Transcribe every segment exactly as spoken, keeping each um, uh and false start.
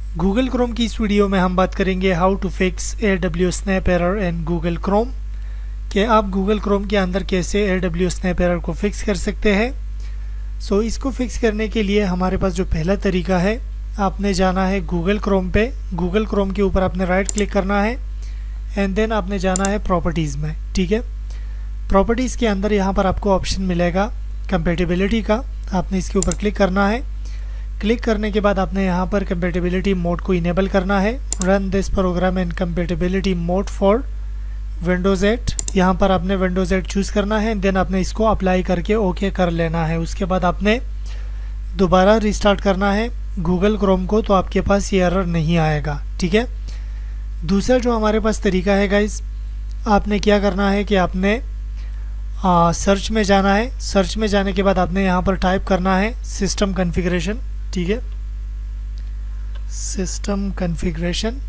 Google Chrome की इस video में हम बात करेंगे how to fix A W snap error in Google Chrome, कि आप गूगल क्रोम के अंदर कैसे ए डब्ल्यू स्नैप एरर को फिक्स कर सकते हैं। सो so, इसको फिक्स करने के लिए हमारे पास जो पहला तरीका है, आपने जाना है गूगल क्रोम पे। गूगल क्रोम के ऊपर आपने राइट क्लिक करना है एंड देन आपने जाना है प्रॉपर्टीज़ में। ठीक है, प्रॉपर्टीज़ के अंदर यहाँ पर आपको ऑप्शन मिलेगा कंपैटिबिलिटी का, आपने इसके ऊपर क्लिक करना है। क्लिक करने के बाद आपने यहाँ पर कंपैटिबिलिटी मोड को इनेबल करना है। Run this program in compatibility mode for Windows eight, यहाँ पर आपने विंडोज़ एट चूज़ करना है। देन आपने इसको अप्लाई करके ओके कर लेना है। उसके बाद आपने दोबारा रिस्टार्ट करना है गूगल क्रोम को, तो आपके पास ये एरर नहीं आएगा। ठीक है, दूसरा जो हमारे पास तरीका है गाइस, आपने क्या करना है कि आपने आ, सर्च में जाना है। सर्च में जाने के बाद आपने यहाँ पर टाइप करना है सिस्टम कॉन्फ़िगरेशन। ठीक है, सिस्टम कॉन्फ़िगरेशन।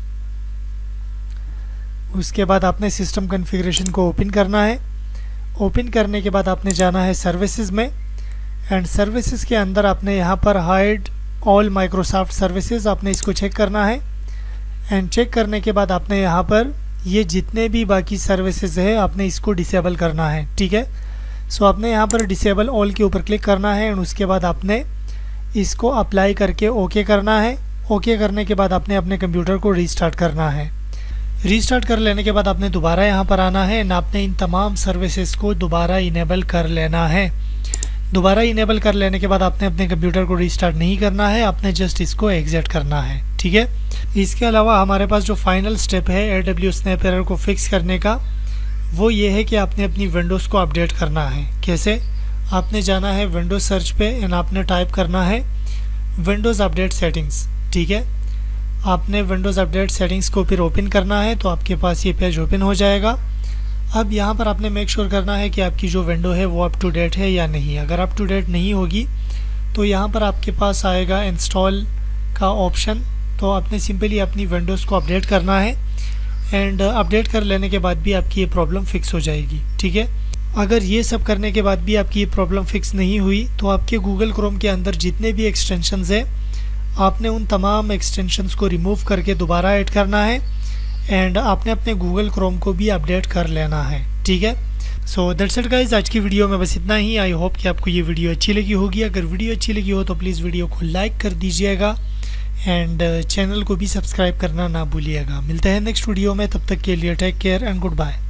उसके बाद आपने सिस्टम कॉन्फ़िगरेशन को ओपन करना है। ओपन करने के बाद आपने जाना है सर्विसेज में एंड सर्विसेज के अंदर आपने यहाँ पर हाइड ऑल माइक्रोसॉफ्ट सर्विसेज, आपने इसको चेक करना है। एंड चेक करने के बाद आपने यहाँ पर ये जितने भी बाकी सर्विसेज है आपने इसको डिसेबल करना है। ठीक है, सो आपने यहाँ पर डिसेबल ऑल के ऊपर क्लिक करना है एंड उसके बाद आपने इसको अप्लाई करके ओके करना है। ओके करने के बाद आपने अपने कंप्यूटर को रीस्टार्ट करना है। रीस्टार्ट कर लेने के बाद आपने दोबारा यहाँ पर आना है एंड आपने इन तमाम सर्विसेज को दोबारा इनेबल कर लेना है। दोबारा इनेबल कर लेने के बाद आपने अपने कंप्यूटर को रीस्टार्ट नहीं करना है, आपने जस्ट इसको एग्जिट करना है। ठीक है, इसके अलावा हमारे पास जो फाइनल स्टेप है ए डब्ल्यू स्नैप एरर को फिक्स करने का, वो ये है कि आपने अपनी विंडोज़ को अपडेट करना है। कैसे? आपने जाना है विंडोज सर्च पे एंड आपने टाइप करना है विंडोज़ अपडेट सेटिंग्स। ठीक है, आपने विंडोज़ अपडेट सेटिंग्स को फिर ओपन करना है, तो आपके पास ये पेज ओपन हो जाएगा। अब यहाँ पर आपने मेक श्योर करना है कि आपकी जो विंडो है वो अप टू डेट है या नहीं। अगर अप टू डेट नहीं होगी तो यहाँ पर आपके पास आएगा इंस्टॉल का ऑप्शन, तो आपने सिंपली अपनी विंडोज़ को अपडेट करना है एंड अपडेट कर लेने के बाद भी आपकी ये प्रॉब्लम फिक्स हो जाएगी। ठीक है, अगर ये सब करने के बाद भी आपकी ये प्रॉब्लम फिक्स नहीं हुई तो आपके गूगल क्रोम के अंदर जितने भी एक्सटेंशंस हैं आपने उन तमाम एक्सटेंशंस को रिमूव करके दोबारा ऐड करना है एंड आपने अपने गूगल क्रोम को भी अपडेट कर लेना है। ठीक है, सो दैट्स इट गाइस, आज की वीडियो में बस इतना ही। आई होप कि आपको ये वीडियो अच्छी लगी होगी। अगर वीडियो अच्छी लगी हो तो प्लीज़ वीडियो को लाइक कर दीजिएगा एंड चैनल को भी सब्सक्राइब करना ना भूलिएगा। मिलते हैं नेक्स्ट वीडियो में, तब तक के लिए take care and good bye.